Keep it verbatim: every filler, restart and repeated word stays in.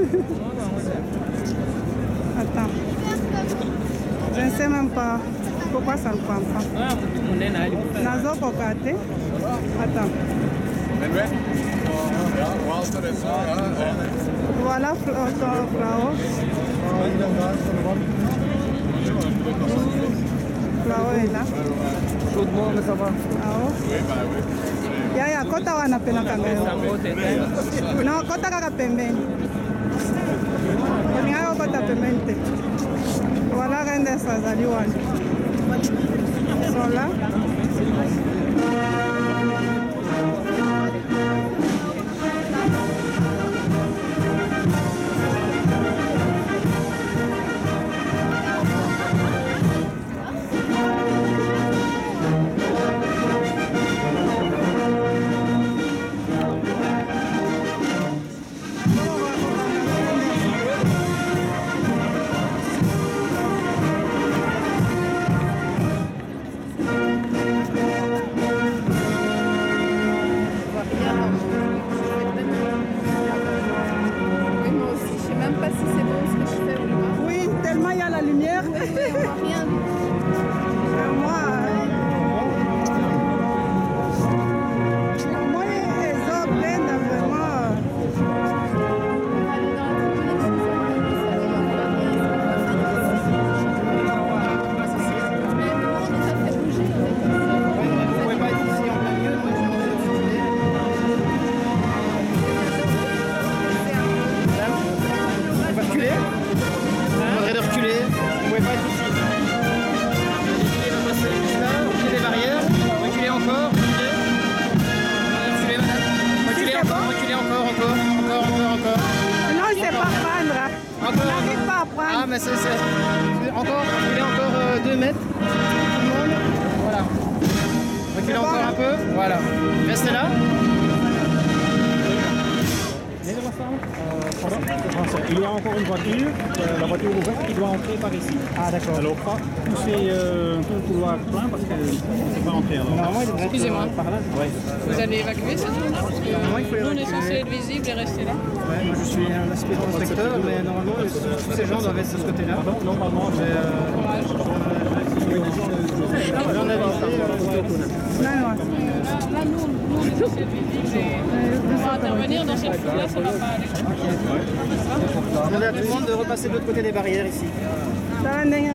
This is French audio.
Attends. Je ne sais même pas pourquoi ça ne prend pas. Nazo Kokate. Attends. Voilà ton Flao. Flao est là. Chaudement, mais ça va. Flao. Ya ya kota wana pena kamera. No, kota kaka pembeni. Oninga kota pembeni. Voilà rende sazali wana. Sont là. Ah mais c'est encore, reculez encore euh, deux mètres. Tout le monde. Voilà. Reculez encore un peu. Voilà. Restez là. Il y a encore une voiture, euh, la voiture ouverte qui doit entrer par ici. Ah d'accord. Alors pas pousser euh, tout le couloir plein parce que c'est pas entré alors. Excusez-moi. Par là. Ouais. Vous allez évacuer cette zone-là parce que Normalement, il faut nous on est évacuer. censé être visible et rester là. Ouais, moi je suis un aspirant inspecteur, mais normalement tous ces gens doivent être de ce côté-là. Normalement, j'ai... J'en ai avisé. Là, là, nous, nous on est censé être visible et on va intervenir dans cette foule-là, ça va pas aller. Je demande à tout le monde de repasser de l'autre côté des barrières ici.